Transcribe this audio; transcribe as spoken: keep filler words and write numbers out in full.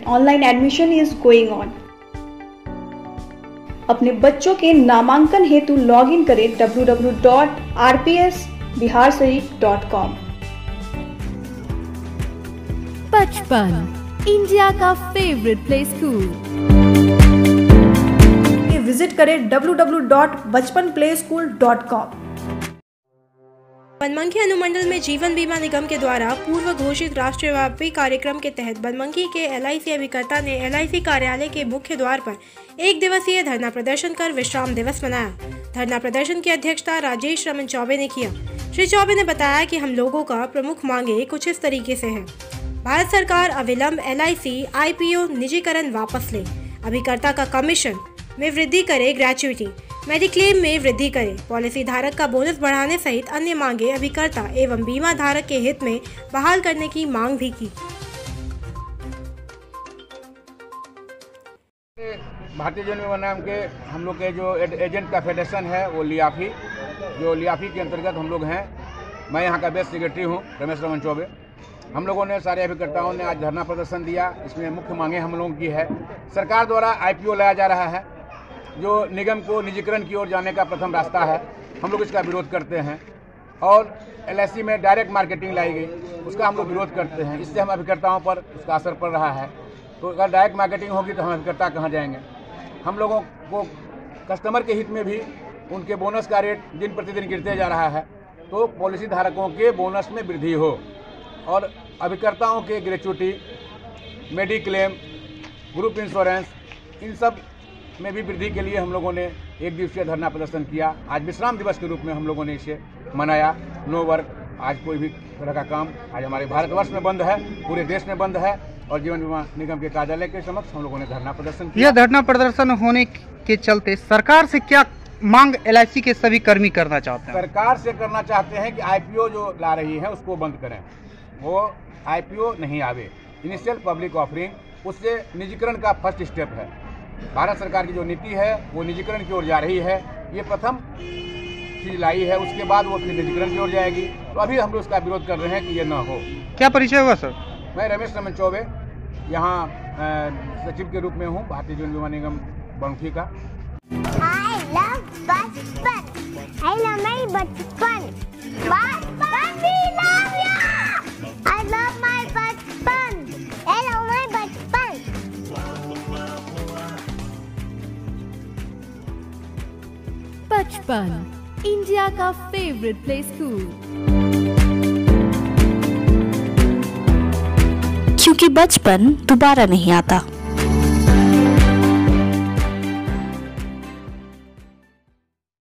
Online admission is going on. अपने बच्चों के नामांकन हेतु लॉग इन करें W W W dot R P S Bihar Sharif dot com. Bachpan India का फेवरेट प्ले स्कूल। विजिट करें W W W dot Bachpan play school dot com. Banmankhi अनुमंडल में जीवन बीमा निगम के द्वारा पूर्व घोषित राष्ट्रव्यापी कार्यक्रम के तहत बनमनखी के एल आई सी अभिकर्ता ने एल आई सी कार्यालय के मुख्य द्वार पर एक दिवसीय धरना प्रदर्शन कर विश्राम दिवस मनाया। धरना प्रदर्शन की अध्यक्षता राजेश रमन चौबे ने किया। श्री चौबे ने बताया कि हम लोगों का प्रमुख मांगे कुछ इस तरीके से है। भारत सरकार अविलंब L I C I P O निजीकरण वापस ले, अभिकर्ता का कमीशन में वृद्धि करे, ग्रेच्युटी मेडिक्लेम में वृद्धि करे, पॉलिसी धारक का बोनस बढ़ाने सहित अन्य मांगे अभिकर्ता एवं बीमा धारक के हित में बहाल करने की मांग भी की। भारतीय जन बीमा नाम के हम लोग के जो एजेंट का फेडरेशन है वो लियाफी, जो लियाफी के अंतर्गत हम लोग हैं। मैं यहाँ का बेस्ट सेक्रेटरी हूँ रमेश रमन चौबे। हम लोगों ने सारे अभिकर्ताओं ने आज धरना प्रदर्शन दिया। इसमें मुख्य मांगे हम लोगों की है, सरकार द्वारा आई पी ओ लाया जा रहा है जो निगम को निजीकरण की ओर जाने का प्रथम रास्ता है। हम लोग इसका विरोध करते हैं। और एल आई सी में डायरेक्ट मार्केटिंग लाई गई, उसका हम लोग विरोध करते हैं। इससे हम अभिकर्ताओं पर उसका असर पड़ रहा है। तो अगर डायरेक्ट मार्केटिंग होगी तो हम अभिकर्ता कहाँ जाएंगे। हम लोगों को कस्टमर के हित में भी उनके बोनस का रेट दिन प्रतिदिन गिरते जा रहा है, तो पॉलिसी धारकों के बोनस में वृद्धि हो और अभिकर्ताओं के ग्रेच्युटी, मेडिक्लेम, ग्रुप इंश्योरेंस, इन सब में भी वृद्धि के लिए हम लोगों ने एक दिवसीय धरना प्रदर्शन किया। आज विश्राम दिवस के रूप में हम लोगों ने इसे मनाया। नो वर्क, आज कोई भी तरह का काम आज हमारे भारतवर्ष में बंद है, पूरे देश में बंद है। और जीवन बीमा निगम के कार्यालय के समक्ष हम लोगों ने धरना प्रदर्शन किया। यह धरना प्रदर्शन होने के चलते सरकार से क्या मांग एल आई सी के सभी कर्मी करना चाहते हैं? सरकार से करना चाहते हैं कि आई पी ओ जो ला रही है उसको बंद करें, वो आई पी ओ नहीं आवे। इनिशियल पब्लिक ऑफरिंग, उससे निजीकरण का फर्स्ट स्टेप है। भारत सरकार की जो नीति है वो निजीकरण की ओर जा रही है। ये प्रथम चीज लाई है, उसके बाद वो फिर निजीकरण की ओर जाएगी। तो अभी हम लोग उसका विरोध कर रहे हैं कि ये न हो। क्या परिचय हुआ सर? मैं रमेश रमन चौबे यहाँ सचिव के रूप में हूँ भारतीय जीवन बीमा निगम बनमनखी का। I love बचपन, I love my बचपन, बचपन we love you, I love my बचपन, I love my बचपन। बचपन इंडिया का फेवरेट प्ले स्कूल, क्योंकि बचपन दोबारा नहीं आता।